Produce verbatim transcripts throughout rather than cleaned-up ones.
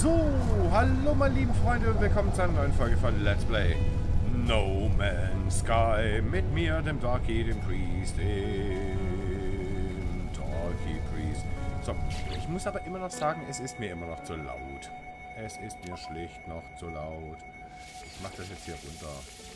So, hallo meine lieben Freunde und willkommen zu einer neuen Folge von Let's Play No Man's Sky mit mir, dem Darky, dem Priest, dem Darky Priest. So, ich muss aber immer noch sagen, es ist mir immer noch zu laut. Es ist mir schlicht noch zu laut. Ich mache das jetzt hier runter.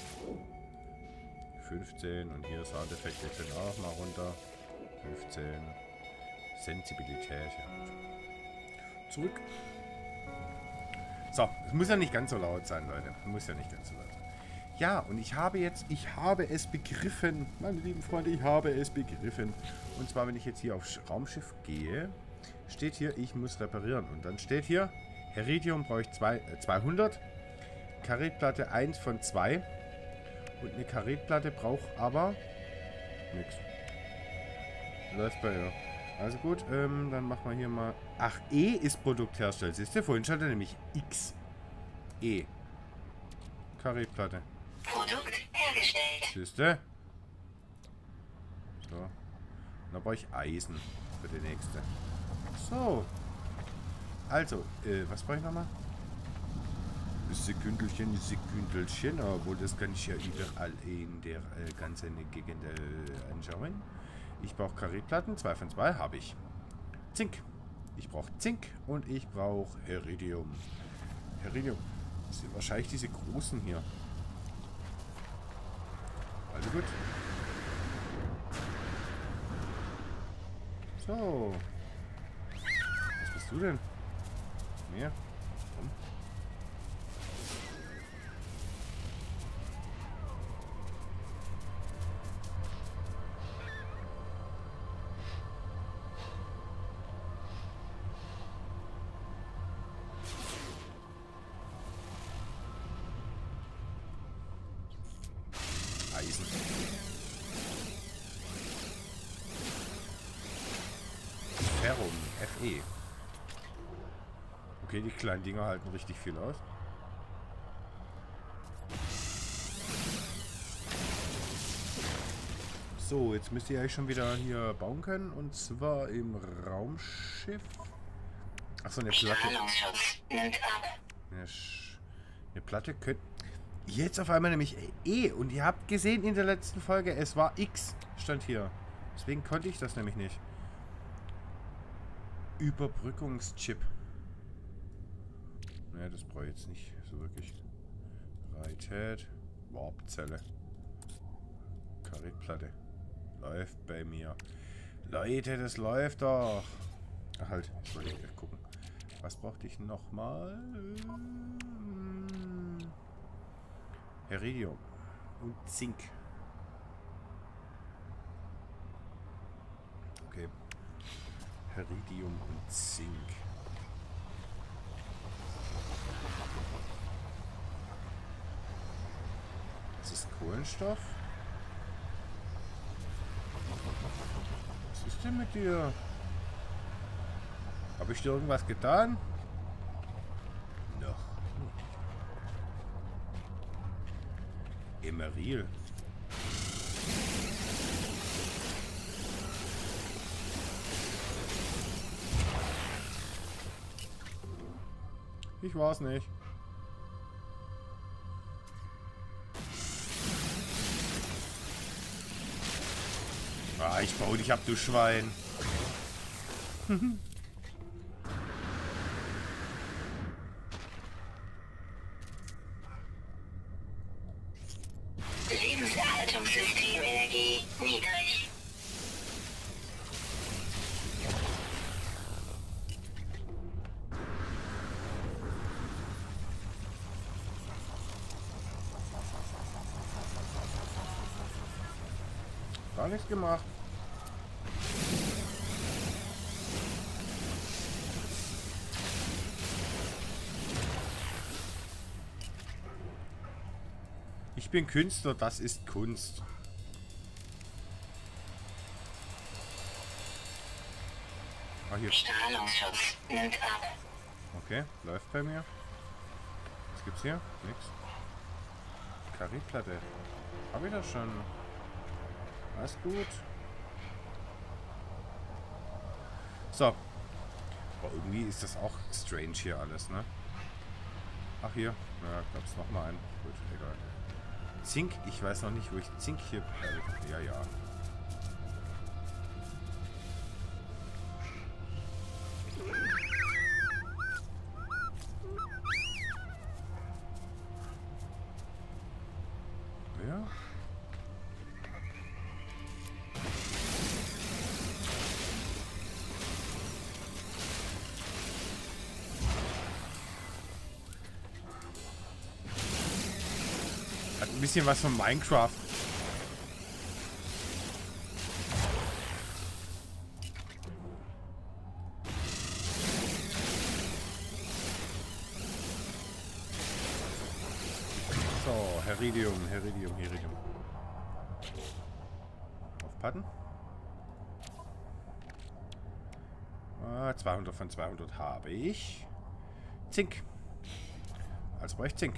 fünfzehn und hier Soundeffekte können auch mal runter. fünfzehn. Sensibilität, ja gut. Zurück. So, es muss ja nicht ganz so laut sein, Leute. Muss ja nicht ganz so laut sein. Ja, und ich habe jetzt, ich habe es begriffen, meine lieben Freunde, ich habe es begriffen. Und zwar, wenn ich jetzt hier aufs Raumschiff gehe, steht hier, ich muss reparieren. Und dann steht hier, Heridium brauche ich zwei, äh, zweihundert, Karetplatte eins von zwei. Und eine Karetplatte braucht aber nichts. Läuft bei ihr. Also gut, ähm, dann machen wir hier mal... Ach, E ist Produkthersteller. Siehst du, vorhin stand da nämlich X. E. Karetplatte. Produkt hergestellt. Siehst du? So. Und dann brauche ich Eisen für die nächste. So. Also, äh, was brauche ich nochmal? Sekündelchen, Sekündelchen. Obwohl, das kann ich ja überall in der äh, ganzen Gegend äh, anschauen. Ich brauche Karetplatten, zwei von zwei habe ich. Zink. Ich brauche Zink und ich brauche Heridium. Heridium. Das sind wahrscheinlich diese großen hier. Also gut. So. Was bist du denn? Mehr? Komm. Eisen. Ferrum, F E. Okay, die kleinen Dinger halten richtig viel aus. So, jetzt müsst ihr eigentlich schon wieder hier bauen können. Und zwar im Raumschiff. Achso, eine Platte. Eine, Sch eine Platte könnte... Jetzt auf einmal nämlich E. Und ihr habt gesehen in der letzten Folge, es war X, stand hier. Deswegen konnte ich das nämlich nicht. Überbrückungschip. Ne, das brauche ich jetzt nicht so wirklich. Rarität. Warpzelle. Karetplatte. Läuft bei mir. Leute, das läuft doch. Ach halt, ich wollte gucken. Was brauchte ich nochmal? Heridium und Zink. Okay. Heridium und Zink. Das ist Kohlenstoff. Was ist denn mit dir? Habe ich dir irgendwas getan? Noch. Emeril. Ich war's nicht. Ah, ich baue dich ab, du Schwein. Lebenserhaltungssystemenergie niedrig. Gar nichts gemacht. Ich bin Künstler, das ist Kunst. Ah, hier. Strahlungsschutz nimmt ab. Okay, läuft bei mir. Was gibt's hier? Nix. Karetplatte. Hab ich das schon? Alles gut. So. Aber irgendwie ist das auch strange hier alles, ne? Ach hier. Ja, gab es nochmal einen. Gut, egal. Zink. Ich weiß noch nicht, wo ich Zink hier... Ja, ja. Ja. Hat ein bisschen was von Minecraft. So, Heridium, Heridium, Heridium. Aufpassen. Ah, zweihundert von zweihundert habe ich. Zink. Also brauche ich Zink.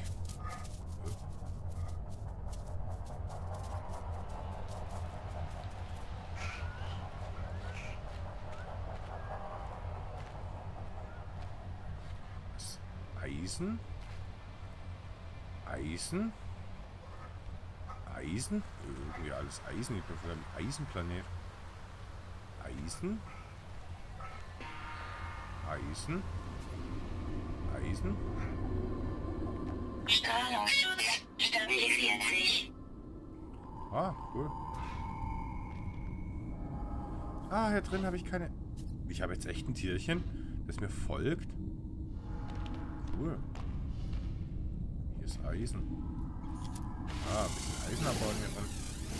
Eisen. Eisen. Eisen. Irgendwie alles Eisen. Ich bin von einem Eisenplanet. Eisen. Eisen. Eisen. Strahlungsschutz stabilisiert sich. Ah, cool. Ah, hier drin habe ich keine... Ich habe jetzt echt ein Tierchen, das mir folgt. Cool. Hier ist Eisen. Ah, ein bisschen Eisen abbauen hier drin.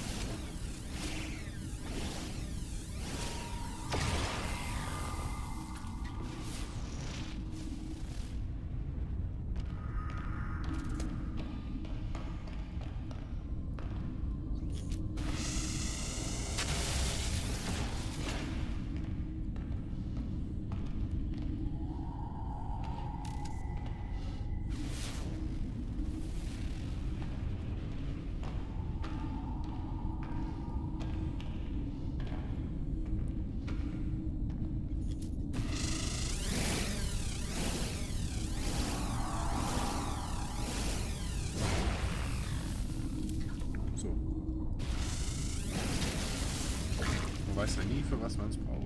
So. Man weiß ja nie, für was man es braucht.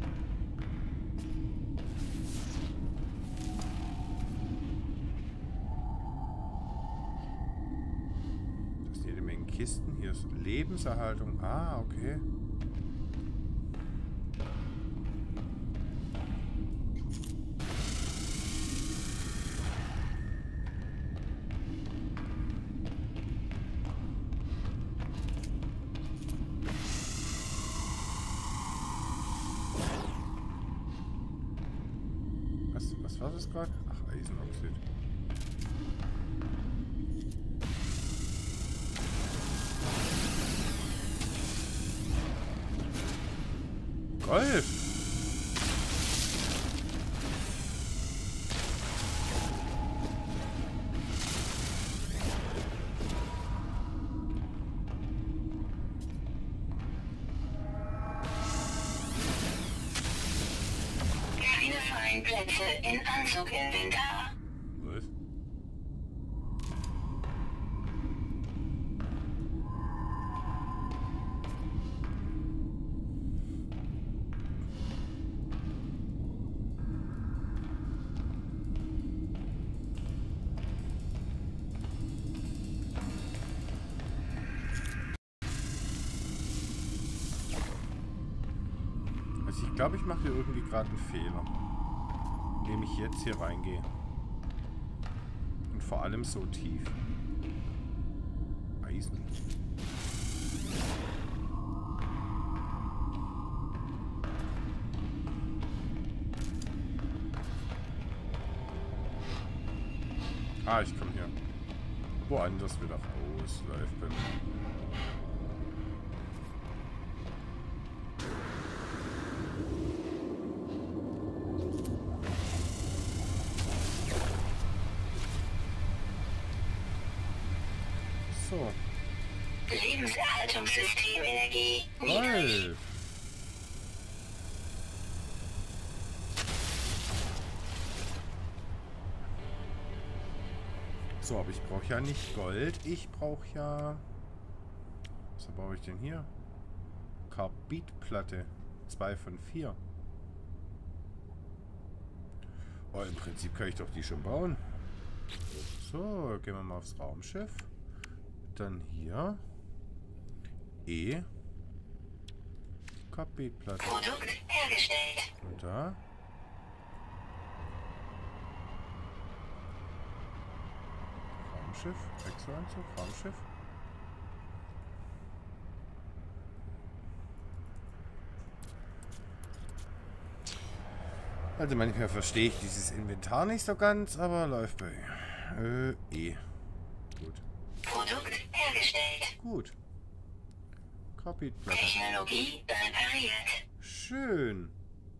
Das sind jede Menge Kisten. Hier ist Lebenserhaltung. Ah, okay. Was war das gerade? Ach, Eisenoxid. Gold! Plätze in Anzuginventar. Was? Also ich glaube, ich mache hier irgendwie gerade einen Fehler, indem ich jetzt hier reingehe. Und vor allem so tief. Eisen. Ah, ich komme hier woanders wieder raus. Läuft bei mir. So. Lebenserhaltungssystem Energie niedrig. Golf. So, aber ich brauche ja nicht Gold. Ich brauche ja... Was brauche ich denn hier? Karbidplatte. zwei von vier. Oh, im Prinzip kann ich doch die schon bauen. So, gehen wir mal aufs Raumschiff. Dann hier. E. Karbidplatte. Produkt hergestellt. Und da. Raumschiff. Wechselanzug. Raumschiff. Also manchmal verstehe ich dieses Inventar nicht so ganz, aber läuft bei äh, E. Gut. Produkt hergestellt. Gut. Karbidplatte. Technologie repariert. Schön.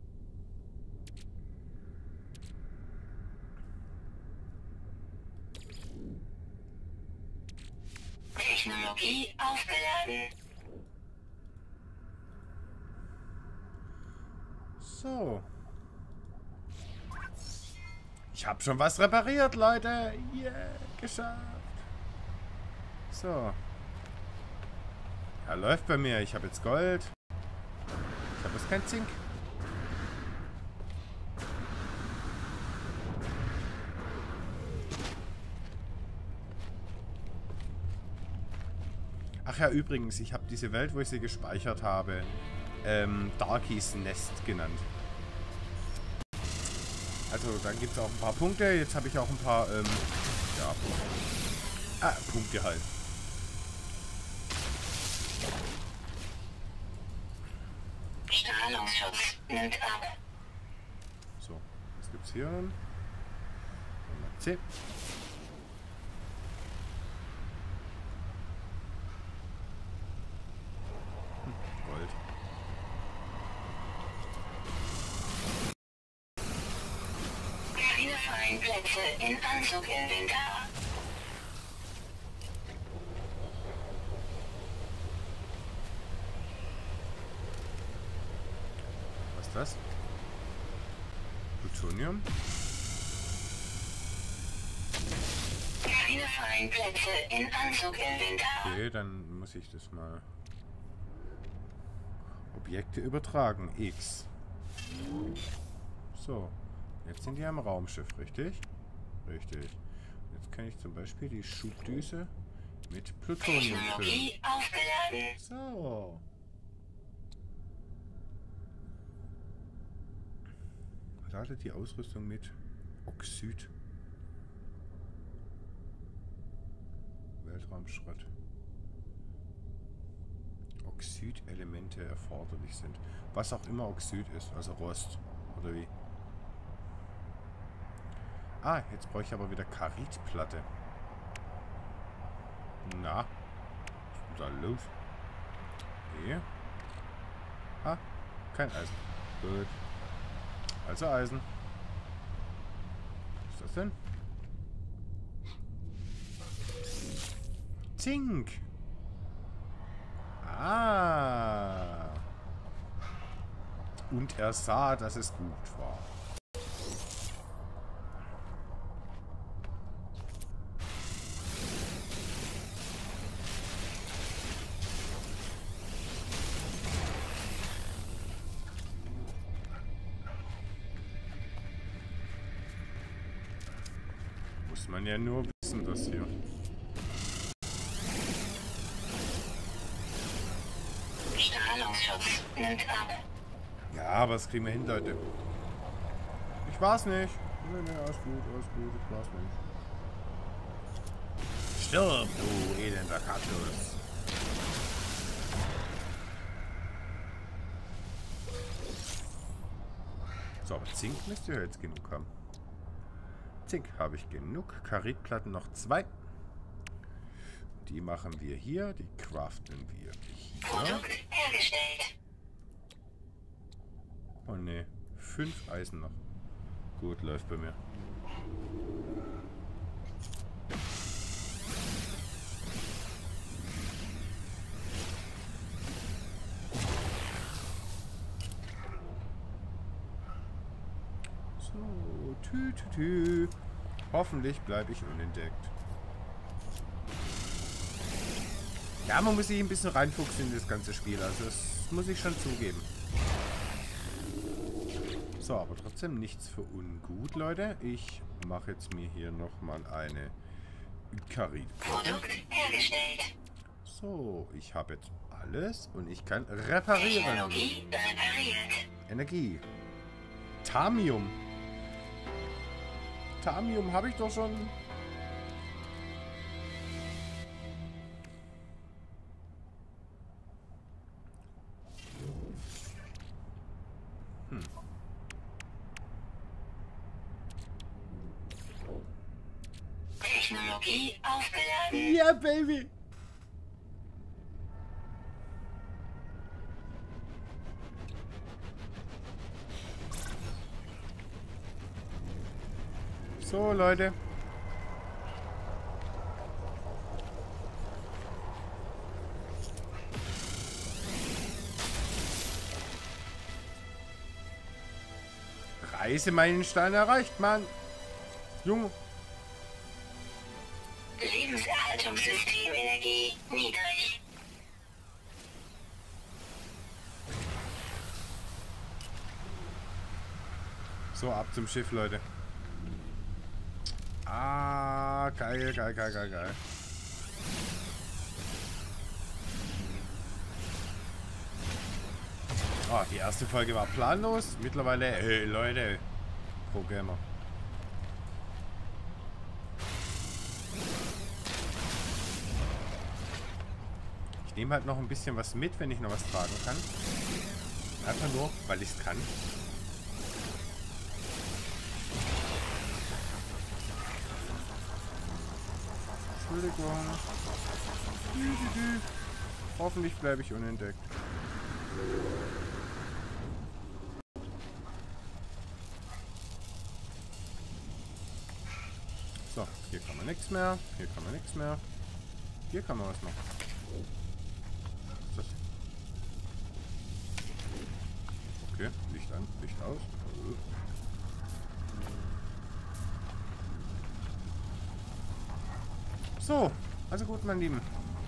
Technologie aufgeladen. So. Ich habe schon was repariert, Leute. Yeah, geschafft. So. Ja, läuft bei mir. Ich habe jetzt Gold. Ich habe jetzt kein Zink. Ach ja, übrigens, ich habe diese Welt, wo ich sie gespeichert habe, ähm, Darkies Nest genannt. Also, dann gibt es auch ein paar Punkte. Jetzt habe ich auch ein paar, ähm, ja, ah, Punkte halt. Strahlungsschutz nimmt ab. So, was gibt's hier dann? C. Hm, Gold. Keine freien Plätze in Anzuginventar. Was ist das? Plutonium? Keine freien Plätze in Anzuginventar. Okay, dann muss ich das mal... Objekte übertragen. X. So. Jetzt sind die am Raumschiff, richtig? Richtig. Jetzt kann ich zum Beispiel die Schubdüse mit Plutonium füllen. Technologie aufgeladen. So. Ladet die Ausrüstung mit Oxid. Weltraumschrott. Oxidelemente erforderlich sind. Was auch immer Oxid ist, also Rost. Oder wie? Ah, jetzt brauche ich aber wieder Karbidplatte. Na, was ist da los? Okay. Ah, kein Eisen. Gut. Also Eisen. Was ist das denn? Zink. Ah. Und er sah, dass es gut war. Muss man ja nur wissen, das hier. Strahlungsschutz nimmt ab. Ja, aber das kriegen wir hin, Leute. Ich war's nicht. Nee, nee, alles gut, alles gut, ich war's nicht. Stirb, du elender Kaktus. So, aber Zink müsst ihr jetzt genug haben. Zink habe ich genug. Karbidplatten noch zwei. Die machen wir hier. Die craften wir hier. Produkt hergestellt. Oh ne, fünf Eisen noch. Gut, läuft bei mir. So, tü, tü, tü. Hoffentlich bleibe ich unentdeckt. Ja, man muss sich ein bisschen reinfuchsen in das ganze Spiel. Also das muss ich schon zugeben. So, aber trotzdem nichts für ungut, Leute. Ich mache jetzt mir hier nochmal eine Karit. Produkt hergestellt. So, ich habe jetzt alles und ich kann reparieren. Technologie repariert. Energie. Thamium. Thamium habe ich doch schon. Hm. Technologie aufgeladen. Ja, Baby. So, Leute. Reisemeilenstein erreicht, Mann. Junge. Lebenserhaltungssystem Energie niedrig. So, ab zum Schiff, Leute. Ah, geil, geil, geil, geil, geil. Ah, die erste Folge war planlos. Mittlerweile, hey, Leute. Pro Gamer. Ich nehme halt noch ein bisschen was mit, wenn ich noch was tragen kann. Einfach nur, weil ich es kann. Entschuldigung. Hoffentlich bleibe ich unentdeckt. So, hier kann man nichts mehr. Hier kann man nichts mehr. Hier kann man was noch. Was ist das? Okay, Licht an, Licht aus. So, also gut, mein Lieben.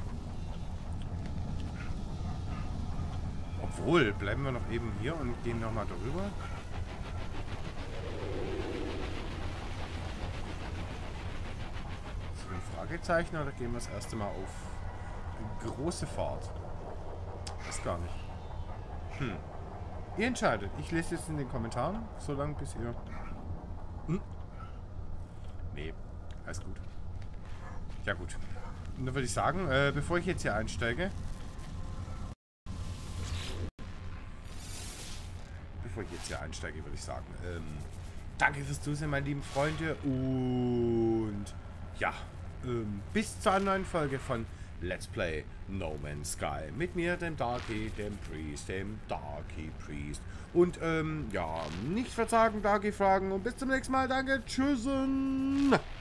Obwohl, bleiben wir noch eben hier und gehen nochmal darüber. So ein Fragezeichen oder gehen wir das erste Mal auf große Fahrt? Weiß gar nicht. Hm. Ihr entscheidet. Ich lese jetzt in den Kommentaren, solange bis ihr... Hm? Nee, alles gut. Ja gut. Und dann würde ich sagen, äh, bevor ich jetzt hier einsteige... Bevor ich jetzt hier einsteige, würde ich sagen, ähm, danke fürs Zusehen, meine lieben Freunde. Und ja, ähm, bis zur neuen Folge von Let's Play No Man's Sky. Mit mir, dem Darky, dem Priest, dem Darky Priest. Und ähm, ja, nicht verzagen, Darky fragen. Und bis zum nächsten Mal. Danke, tschüssen.